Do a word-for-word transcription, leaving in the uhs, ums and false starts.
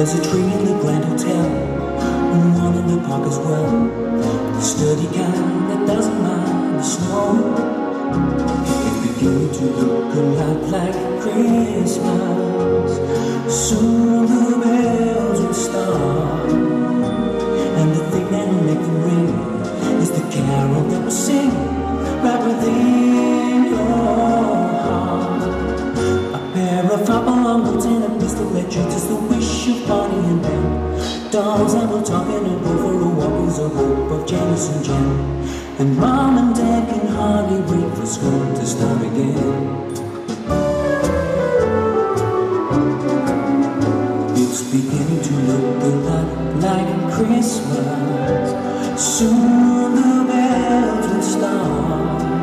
There's a tree in the Grand Hotel, and one in the park as well. The sturdy kind that doesn't mind the snow. It's beginning to look a lot like Christmas. Soon the bells will start, and the thing that will make them ring is the carol that will sing right within your heart. A pair of hop-along boots and a pistol that shoots is the wish of Bonnie and Ben. Dolls that will talk and go for a walk is a hope of Janice and Jen. And Mom and Dad can hardly wait for school to start again. It's beginning to look a lot like Christmas. Soon the bells will start,